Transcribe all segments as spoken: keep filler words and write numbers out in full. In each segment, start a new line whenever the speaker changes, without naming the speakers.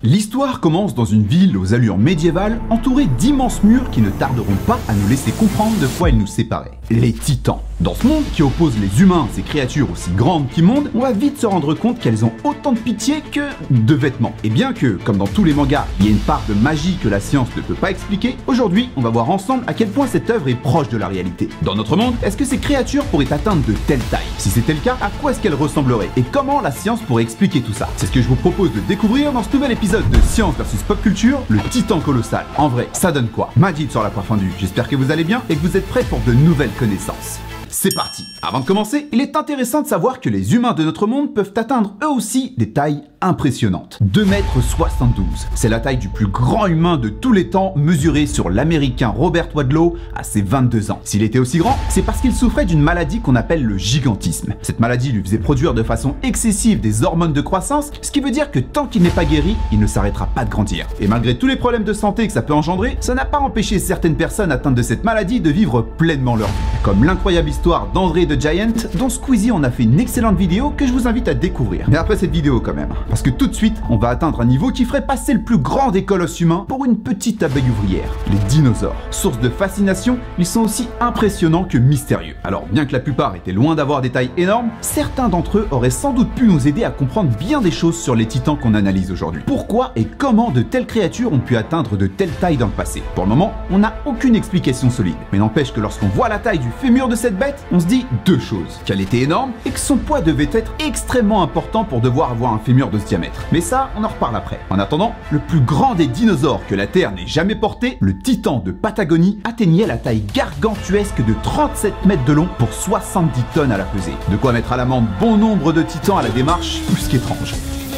L'histoire commence dans une ville aux allures médiévales, entourée d'immenses murs qui ne tarderont pas à nous laisser comprendre de quoi ils nous séparaient. Les titans. Dans ce monde qui oppose les humains à ces créatures aussi grandes qu'immondes, on va vite se rendre compte qu'elles ont autant de pitié que de vêtements. Et bien que, comme dans tous les mangas, il y a une part de magie que la science ne peut pas expliquer, aujourd'hui, on va voir ensemble à quel point cette œuvre est proche de la réalité. Dans notre monde, est-ce que ces créatures pourraient atteindre de telles tailles? Si c'était le cas, à quoi est-ce qu'elles ressembleraient? Et comment la science pourrait expliquer tout ça? C'est ce que je vous propose de découvrir dans ce nouvel épisode de Science versus Pop Culture, le titan colossal. En vrai, ça donne quoi? Majid sur la poire fendue. J'espère que vous allez bien et que vous êtes prêts pour de nouvelles connaissances. C'est parti. Avant de commencer, il est intéressant de savoir que les humains de notre monde peuvent atteindre eux aussi des tailles impressionnantes. deux mètres soixante-douze. C'est la taille du plus grand humain de tous les temps, mesuré sur l'américain Robert Wadlow à ses vingt-deux ans. S'il était aussi grand, c'est parce qu'il souffrait d'une maladie qu'on appelle le gigantisme. Cette maladie lui faisait produire de façon excessive des hormones de croissance, ce qui veut dire que tant qu'il n'est pas guéri, il ne s'arrêtera pas de grandir. Et malgré tous les problèmes de santé que ça peut engendrer, ça n'a pas empêché certaines personnes atteintes de cette maladie de vivre pleinement leur vie. Comme l'incroyable histoire d'André the Giant, dont Squeezie en a fait une excellente vidéo que je vous invite à découvrir. Mais après cette vidéo quand même, parce que tout de suite, on va atteindre un niveau qui ferait passer le plus grand des colosses humains pour une petite abeille ouvrière, les dinosaures. Source de fascination, ils sont aussi impressionnants que mystérieux. Alors bien que la plupart étaient loin d'avoir des tailles énormes, certains d'entre eux auraient sans doute pu nous aider à comprendre bien des choses sur les titans qu'on analyse aujourd'hui. Pourquoi et comment de telles créatures ont pu atteindre de telles tailles dans le passé? Pour le moment, on n'a aucune explication solide. Mais n'empêche que lorsqu'on voit la taille du fémur de cette bête, on se dit deux choses. Qu'elle était énorme et que son poids devait être extrêmement important pour devoir avoir un fémur de ce diamètre. Mais ça, on en reparle après. En attendant, le plus grand des dinosaures que la Terre n'ait jamais porté, le titan de Patagonie, atteignait la taille gargantuesque de trente-sept mètres de long pour soixante-dix tonnes à la pesée. De quoi mettre à l'amende bon nombre de titans à la démarche plus qu'étrange.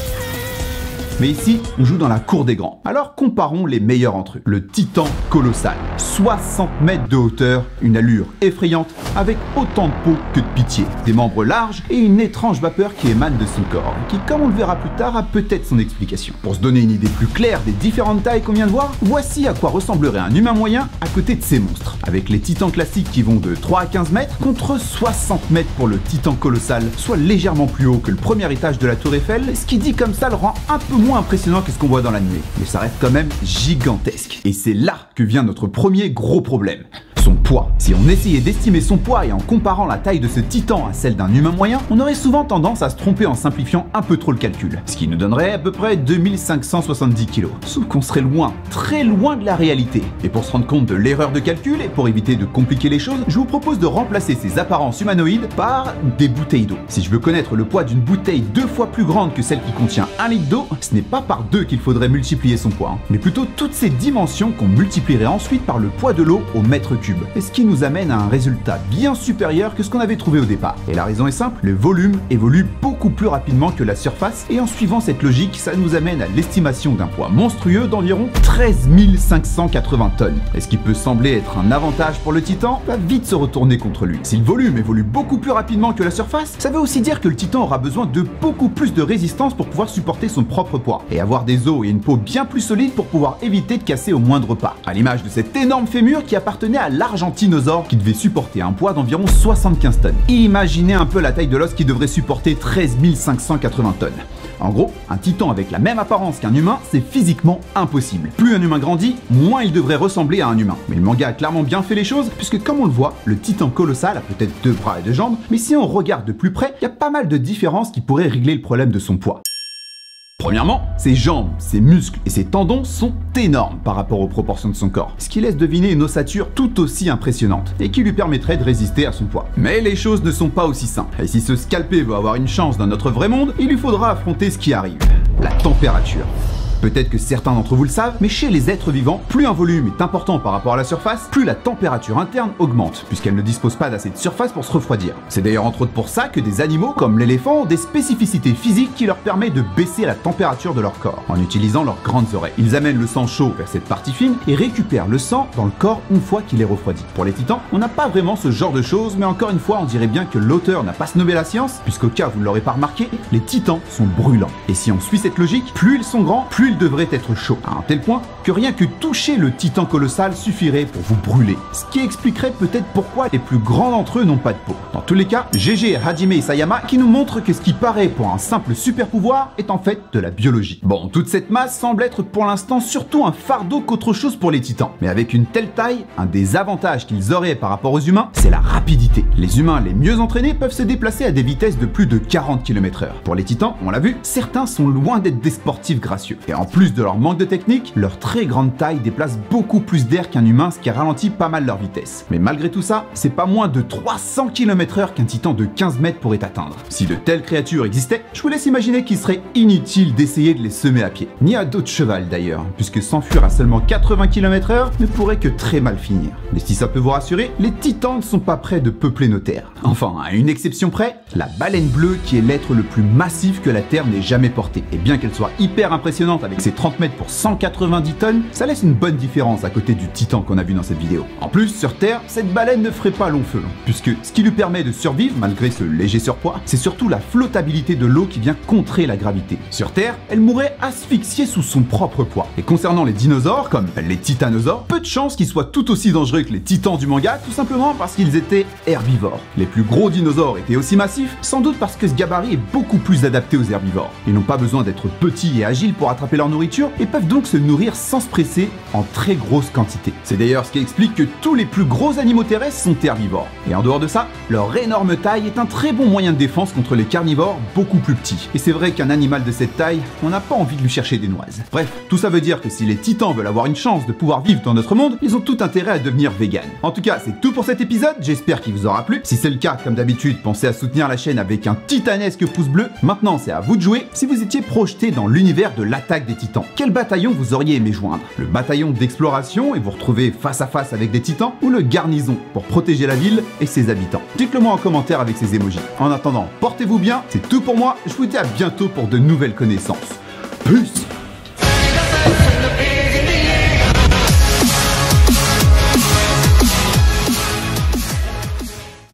Mais ici, on joue dans la cour des grands. Alors comparons les meilleurs entre eux. Le titan colossal. soixante mètres de hauteur, une allure effrayante, avec autant de peau que de pitié. Des membres larges et une étrange vapeur qui émane de son corps, qui, comme on le verra plus tard, a peut-être son explication. Pour se donner une idée plus claire des différentes tailles qu'on vient de voir, voici à quoi ressemblerait un humain moyen à côté de ces monstres. Avec les titans classiques qui vont de trois à quinze mètres, contre soixante mètres pour le titan colossal, soit légèrement plus haut que le premier étage de la tour Eiffel, ce qui dit comme ça le rend un peu moins moins impressionnant que ce qu'on voit dans l'anime, mais ça reste quand même gigantesque. Et c'est là que vient notre premier gros problème. Son poids. Si on essayait d'estimer son poids et en comparant la taille de ce titan à celle d'un humain moyen, on aurait souvent tendance à se tromper en simplifiant un peu trop le calcul, ce qui nous donnerait à peu près deux mille cinq cent soixante-dix kilos. Sauf qu'on serait loin, très loin de la réalité. Et pour se rendre compte de l'erreur de calcul et pour éviter de compliquer les choses, je vous propose de remplacer ces apparences humanoïdes par des bouteilles d'eau. Si je veux connaître le poids d'une bouteille deux fois plus grande que celle qui contient un litre d'eau, ce n'est pas par deux qu'il faudrait multiplier son poids, hein, mais plutôt toutes ces dimensions qu'on multiplierait ensuite par le poids de l'eau au mètre cube. Et ce qui nous amène à un résultat bien supérieur que ce qu'on avait trouvé au départ. Et la raison est simple, le volume évolue beaucoup plus rapidement que la surface, et en suivant cette logique, ça nous amène à l'estimation d'un poids monstrueux d'environ treize mille cinq cent quatre-vingts tonnes. Et ce qui peut sembler être un avantage pour le titan va vite se retourner contre lui. Si le volume évolue beaucoup plus rapidement que la surface, ça veut aussi dire que le titan aura besoin de beaucoup plus de résistance pour pouvoir supporter son propre poids, et avoir des os et une peau bien plus solides pour pouvoir éviter de casser au moindre pas. À l'image de cet énorme fémur qui appartenait à l'Argentinosaure qui devait supporter un poids d'environ soixante-quinze tonnes. Imaginez un peu la taille de l'os qui devrait supporter treize mille cinq cent quatre-vingts tonnes. En gros, un titan avec la même apparence qu'un humain, c'est physiquement impossible. Plus un humain grandit, moins il devrait ressembler à un humain. Mais le manga a clairement bien fait les choses, puisque comme on le voit, le titan colossal a peut-être deux bras et deux jambes, mais si on regarde de plus près, il y a pas mal de différences qui pourraient régler le problème de son poids. Premièrement, ses jambes, ses muscles et ses tendons sont énormes par rapport aux proportions de son corps, ce qui laisse deviner une ossature tout aussi impressionnante et qui lui permettrait de résister à son poids. Mais les choses ne sont pas aussi simples, et si ce scalpé veut avoir une chance dans notre vrai monde, il lui faudra affronter ce qui arrive, la température. Peut-être que certains d'entre vous le savent, mais chez les êtres vivants, plus un volume est important par rapport à la surface, plus la température interne augmente, puisqu'elle ne dispose pas d'assez de surface pour se refroidir. C'est d'ailleurs entre autres pour ça que des animaux comme l'éléphant ont des spécificités physiques qui leur permettent de baisser la température de leur corps, en utilisant leurs grandes oreilles. Ils amènent le sang chaud vers cette partie fine et récupèrent le sang dans le corps une fois qu'il est refroidi. Pour les titans, on n'a pas vraiment ce genre de choses, mais encore une fois, on dirait bien que l'auteur n'a pas snobé la science, puisqu'au cas où vous ne l'aurez pas remarqué, les titans sont brûlants. Et si on suit cette logique, plus ils sont grands, plus lui il devrait être chaud, à un tel point que rien que toucher le titan colossal suffirait pour vous brûler. Ce qui expliquerait peut-être pourquoi les plus grands d'entre eux n'ont pas de peau. Dans tous les cas, G G, Hajime et Sayama qui nous montrent que ce qui paraît pour un simple super pouvoir est en fait de la biologie. Bon, toute cette masse semble être pour l'instant surtout un fardeau qu'autre chose pour les titans. Mais avec une telle taille, un des avantages qu'ils auraient par rapport aux humains, c'est la rapidité. Les humains les mieux entraînés peuvent se déplacer à des vitesses de plus de quarante kilomètres heure. Pour les titans, on l'a vu, certains sont loin d'être des sportifs gracieux. Et en plus de leur manque de technique, leur très grande taille déplace beaucoup plus d'air qu'un humain, ce qui ralentit pas mal leur vitesse. Mais malgré tout ça, c'est pas moins de trois cents kilomètres heure qu'un titan de quinze mètres pourrait atteindre. Si de telles créatures existaient, je vous laisse imaginer qu'il serait inutile d'essayer de les semer à pied. Ni à dos de cheval d'ailleurs, puisque s'enfuir à seulement quatre-vingts kilomètres heure ne pourrait que très mal finir. Mais si ça peut vous rassurer, les titans ne sont pas prêts de peupler nos terres. Enfin, à une exception près, la baleine bleue qui est l'être le plus massif que la Terre n'ait jamais porté. Et bien qu'elle soit hyper impressionnante avec ses trente mètres pour cent quatre-vingt-dix tonnes, ça laisse une bonne différence à côté du titan qu'on a vu dans cette vidéo. En plus, sur Terre, cette baleine ne ferait pas long feu, puisque ce qui lui permet de survivre malgré ce léger surpoids, c'est surtout la flottabilité de l'eau qui vient contrer la gravité. Sur Terre, elle mourrait asphyxiée sous son propre poids. Et concernant les dinosaures, comme les titanosaures, peu de chances qu'ils soient tout aussi dangereux que les titans du manga, tout simplement parce qu'ils étaient herbivores. Les plus gros dinosaures étaient aussi massifs, sans doute parce que ce gabarit est beaucoup plus adapté aux herbivores. Ils n'ont pas besoin d'être petits et agiles pour attraper leur nourriture et peuvent donc se nourrir sans se presser en très grosse quantité. C'est d'ailleurs ce qui explique que tous les plus gros animaux terrestres sont herbivores. Et en dehors de ça, leur énorme taille est un très bon moyen de défense contre les carnivores beaucoup plus petits. Et c'est vrai qu'un animal de cette taille, on n'a pas envie de lui chercher des noises. Bref, tout ça veut dire que si les titans veulent avoir une chance de pouvoir vivre dans notre monde, ils ont tout intérêt à devenir véganes. En tout cas, c'est tout pour cet épisode, j'espère qu'il vous aura plu. Si c'est le cas, comme d'habitude, pensez à soutenir la chaîne avec un titanesque pouce bleu. Maintenant, c'est à vous de jouer. Si vous étiez projeté dans l'univers de l'attaque des titans, quel bataillon vous auriez aimé joindre? Le bataillon d'exploration et vous retrouver face à face avec des titans, ou le garnison pour protéger la ville et ses habitants? Dites-le moi en commentaire avec ces emojis. En attendant, portez-vous bien, c'est tout pour moi, je vous dis à bientôt pour de nouvelles connaissances. Peace!